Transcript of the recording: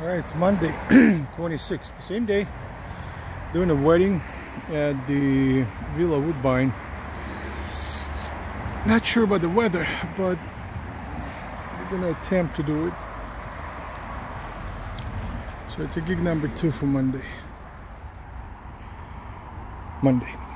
Alright, it's Monday, 26th, the same day, doing a wedding at the Villa Woodbine. Not sure about the weather, but we're gonna attempt to do it. So it's a gig number 2 for Monday.